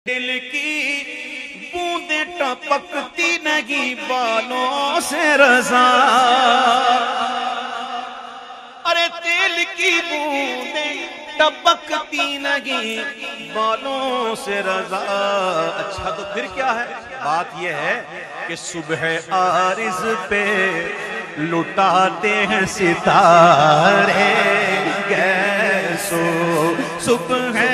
दिल की बूंदे टपकती नहीं बालों से रज़ा। अरे तेल की बूंदे टपकती नहीं बालों से रज़ा। अच्छा तो फिर क्या है? बात यह है कि सुबह आरिज़ पे लुटाते हैं सितारे गैसो। सुबह